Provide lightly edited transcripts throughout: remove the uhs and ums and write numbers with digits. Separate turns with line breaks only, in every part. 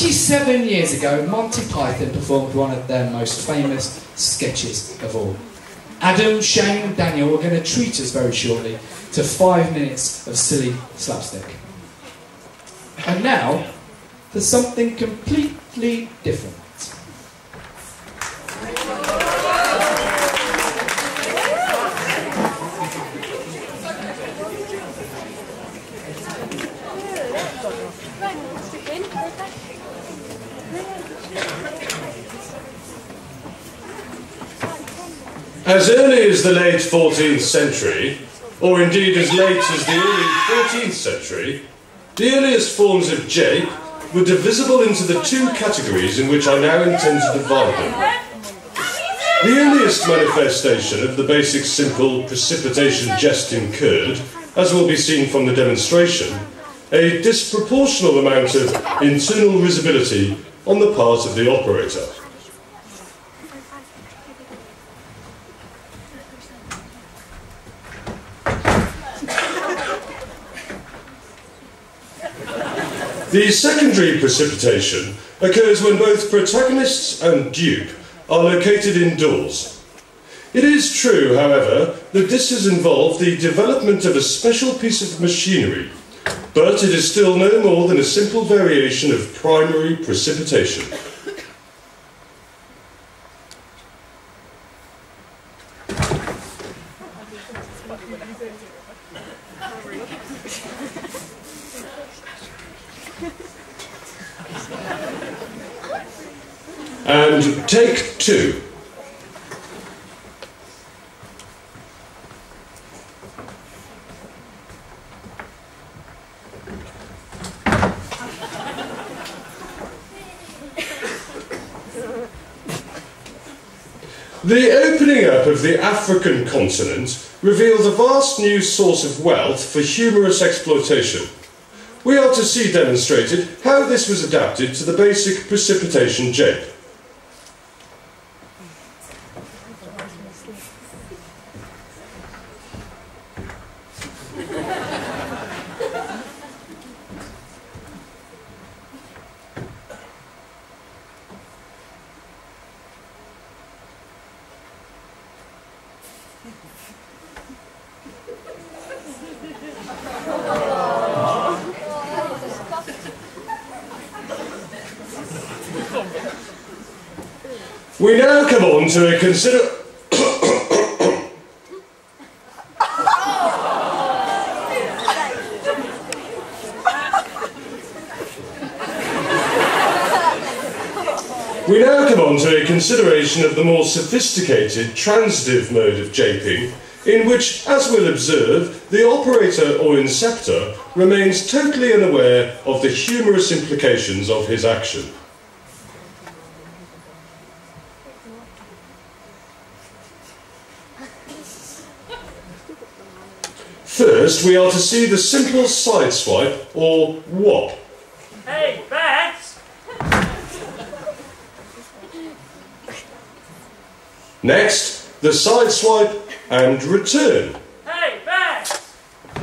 87 years ago, Monty Python performed one of their most famous sketches of all. Adam, Shane and Daniel are going to treat us very shortly to 5 minutes of silly slapstick. And now, for something completely different.
As early as the late 14th century, or indeed as late as the early 13th century, the earliest forms of jape were divisible into the two categories in which I now intend to divide them. The earliest manifestation of the basic simple precipitation jest incurred, as will be seen from the demonstration, a disproportional amount of internal risibility on the part of the operator. The secondary precipitation occurs when both protagonists and dupe are located indoors. It is true, however, that this has involved the development of a special piece of machinery, but it is still no more than a simple variation of primary precipitation. And take two. The opening up of the African continent reveals a vast new source of wealth for humorous exploitation. We are to see demonstrated how this was adapted to the basic precipitation jape. We now come on to consider... We now come on to a consideration of the more sophisticated transitive mode of japing, in which, as we'll observe, the operator or inceptor remains totally unaware of the humorous implications of his action. First, we are to see the simple side swipe, or whop.
Hey, Bats!
Next, the side swipe and return.
Hey, Bats!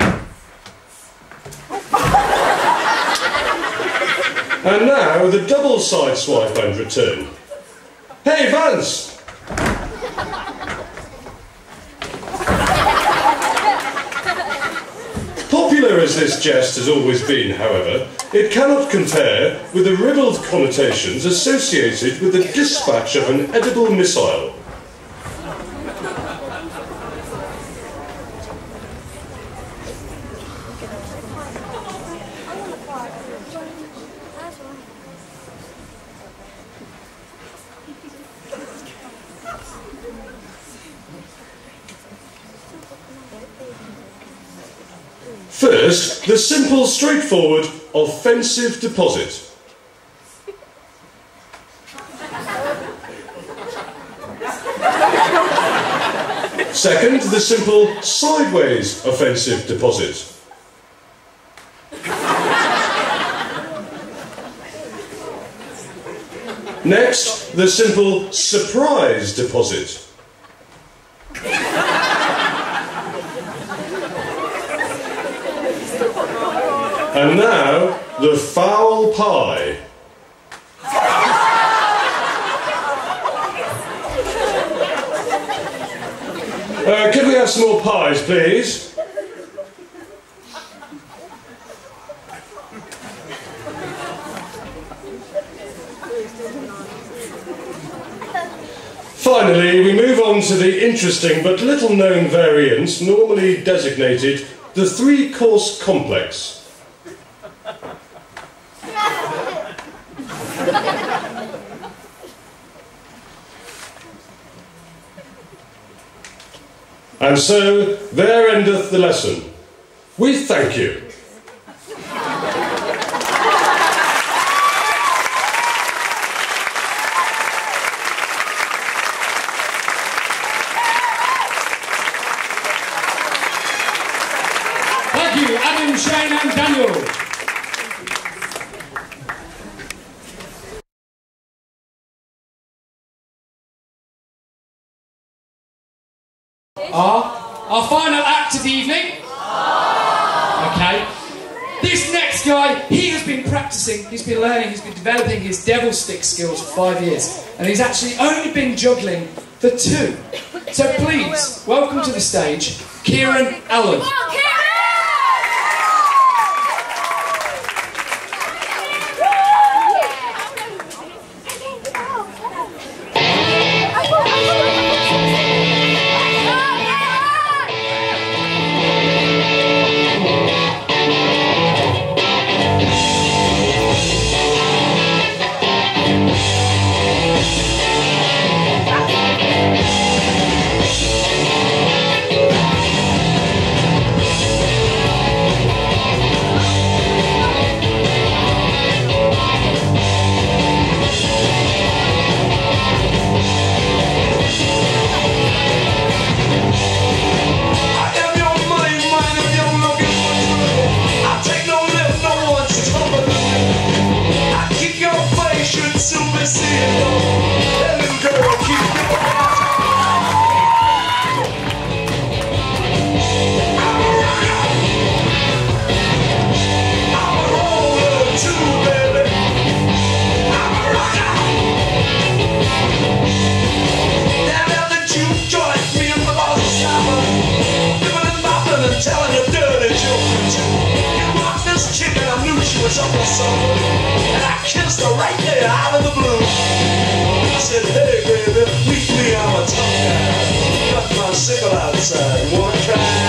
And now, the double side swipe and return. Hey, Vance! Popular as this jest has always been, however, it cannot compare with the ribald connotations associated with the dispatch of an edible missile. First, the simple, straightforward, offensive deposit. Second, the simple, sideways, offensive deposit. Next, the simple, surprise deposit. And now, the foul pie. Could we have some more pies, please? Finally, we move on to the interesting but little-known variant, normally designated the three-course complex. And so, there endeth the lesson. We thank you.
Thank you, Adam, Shane and Daniel. Our final act of the evening. Okay. This next guy, he has been practicing, he's been learning, he's been developing his devil stick skills for 5 years. And he's actually only been juggling for 2. So please, welcome to the stage, Kieran Allen.
And I kissed her right there out of the blue. I said, hey baby, meet me, I'm a tough guy. Got my sickle outside, you wanna try?